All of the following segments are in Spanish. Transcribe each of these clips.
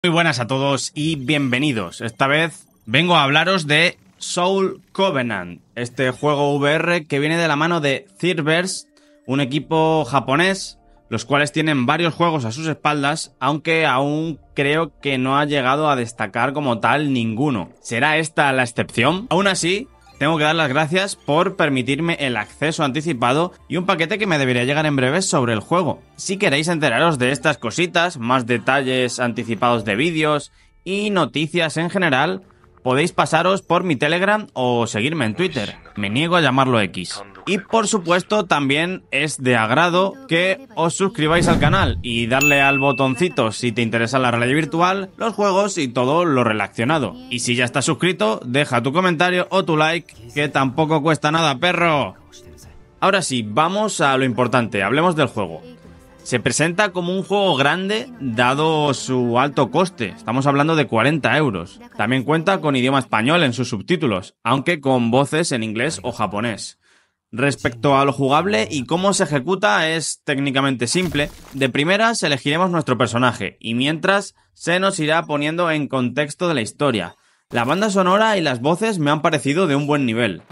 Muy buenas a todos y bienvenidos. Esta vez vengo a hablaros de Soul Covenant, este juego VR que viene de la mano de Thirdverse, un equipo japonés, los cuales tienen varios juegos a sus espaldas, aunque aún creo que no ha llegado a destacar como tal ninguno. ¿Será esta la excepción? Aún así, tengo que dar las gracias por permitirme el acceso anticipado y un paquete que me debería llegar en breve sobre el juego. Si queréis enteraros de estas cositas, más detalles anticipados de vídeos y noticias en general, podéis pasaros por mi Telegram o seguirme en Twitter. Me niego a llamarlo X. Y por supuesto también es de agrado que os suscribáis al canal y darle al botoncito si te interesa la realidad virtual, los juegos y todo lo relacionado. Y si ya estás suscrito, deja tu comentario o tu like, que tampoco cuesta nada, perro. Ahora sí, vamos a lo importante, hablemos del juego. Se presenta como un juego grande dado su alto coste, estamos hablando de 40 euros. También cuenta con idioma español en sus subtítulos, aunque con voces en inglés o japonés. Respecto a lo jugable y cómo se ejecuta es técnicamente simple. De primeras elegiremos nuestro personaje y mientras se nos irá poniendo en contexto de la historia. La banda sonora y las voces me han parecido de un buen nivel.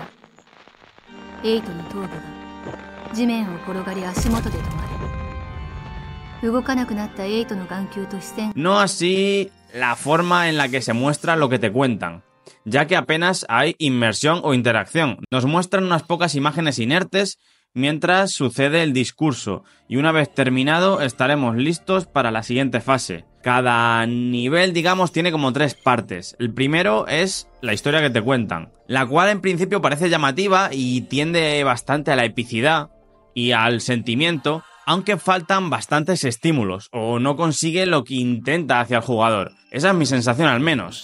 No así la forma en la que se muestra lo que te cuentan, ya que apenas hay inmersión o interacción. Nos muestran unas pocas imágenes inertes mientras sucede el discurso, y una vez terminado estaremos listos para la siguiente fase. Cada nivel, digamos, tiene como 3 partes. El primero es la historia que te cuentan, la cual en principio parece llamativa y tiende bastante a la epicidad y al sentimiento, aunque faltan bastantes estímulos, o no consigue lo que intenta hacia el jugador. Esa es mi sensación al menos.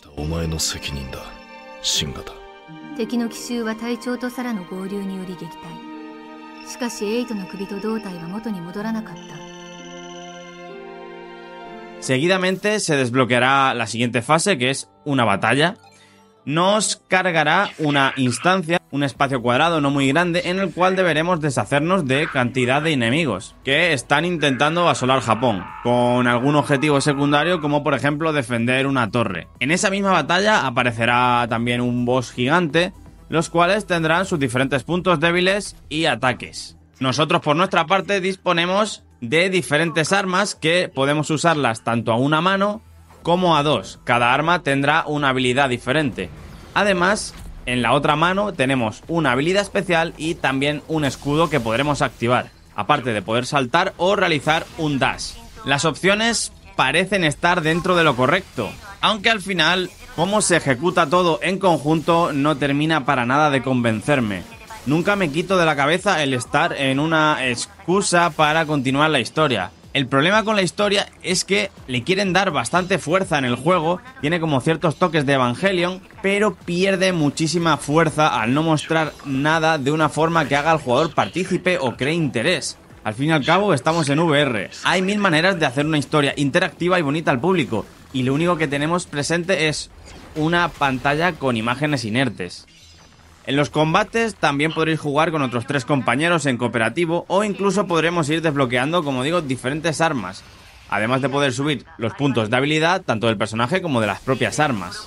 Seguidamente se desbloqueará la siguiente fase, que es una batalla. Nos cargará una instancia, un espacio cuadrado no muy grande, en el cual deberemos deshacernos de cantidad de enemigos que están intentando asolar Japón, con algún objetivo secundario como por ejemplo defender una torre. En esa misma batalla aparecerá también un boss gigante, los cuales tendrán sus diferentes puntos débiles y ataques. Nosotros por nuestra parte disponemos de diferentes armas que podemos usarlas tanto a una mano como a 2. Cada arma tendrá una habilidad diferente. Además, en la otra mano tenemos una habilidad especial y también un escudo que podremos activar, aparte de poder saltar o realizar un dash. Las opciones parecen estar dentro de lo correcto, aunque al final, cómo se ejecuta todo en conjunto no termina para nada de convencerme. Nunca me quito de la cabeza el estar en una excusa para continuar la historia. El problema con la historia es que le quieren dar bastante fuerza en el juego, tiene como ciertos toques de Evangelion, pero pierde muchísima fuerza al no mostrar nada de una forma que haga al jugador partícipe o cree interés. Al fin y al cabo estamos en VR, hay 1000 maneras de hacer una historia interactiva y bonita al público, y lo único que tenemos presente es una pantalla con imágenes inertes. En los combates también podréis jugar con otros 3 compañeros en cooperativo o incluso podremos ir desbloqueando, como digo, diferentes armas, además de poder subir los puntos de habilidad tanto del personaje como de las propias armas.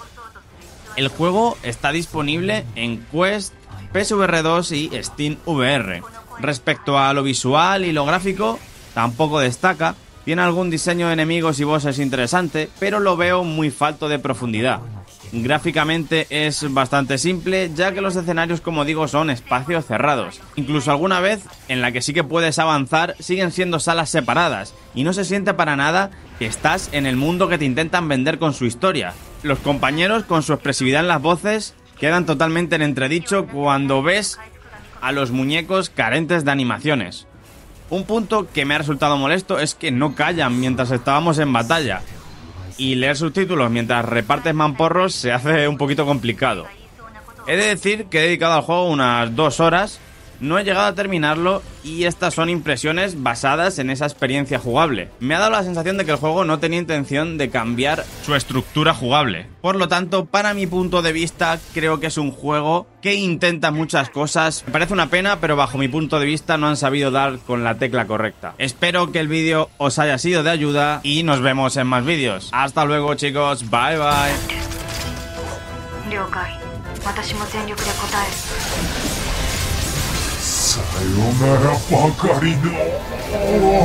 El juego está disponible en Quest, PSVR 2 y Steam VR. Respecto a lo visual y lo gráfico, tampoco destaca, tiene algún diseño de enemigos y bosses interesante, pero lo veo muy falto de profundidad. Gráficamente es bastante simple, ya que los escenarios, como digo, son espacios cerrados. Incluso alguna vez en la que sí que puedes avanzar, siguen siendo salas separadas, y no se siente para nada que estás en el mundo que te intentan vender con su historia. Los compañeros, con su expresividad en las voces, quedan totalmente en entredicho cuando ves a los muñecos carentes de animaciones. Un punto que me ha resultado molesto es que no callan mientras estábamos en batalla, y leer subtítulos mientras repartes mamporros se hace un poquito complicado. He de decir que he dedicado al juego unas 2 horas No he llegado a terminarlo y estas son impresiones basadas en esa experiencia jugable. Me ha dado la sensación de que el juego no tenía intención de cambiar su estructura jugable. Por lo tanto, para mi punto de vista, creo que es un juego que intenta muchas cosas. Me parece una pena, pero bajo mi punto de vista no han sabido dar con la tecla correcta. Espero que el vídeo os haya sido de ayuda y nos vemos en más vídeos. Hasta luego, chicos. Bye, bye. 了解。私も全力で答える。 さよならばかりの